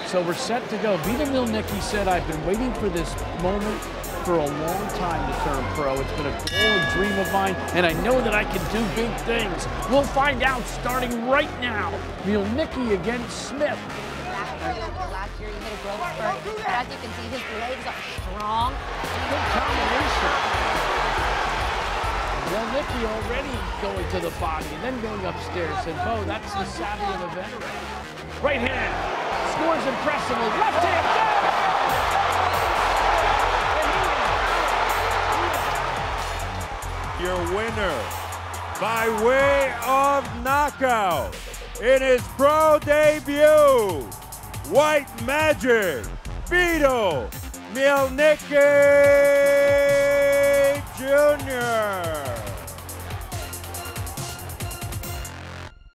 So we're set to go. Vito Mielnicki said, I've been waiting for this moment for a long time to turn pro. It's been a goal and dream of mine, and I know that I can do big things. We'll find out starting right now. Mielnicki against Smith. Last year he hit a growth spurt, but as you can see, his legs are strong. Good combination. Mielnicki already going to the body and then going upstairs. And Bo, that's the savvy of a veteran. Right hand, scores impressively. Left hand, down! Your winner by way of knockout in his pro debut, White Magic, Vito Mielnicki Jr.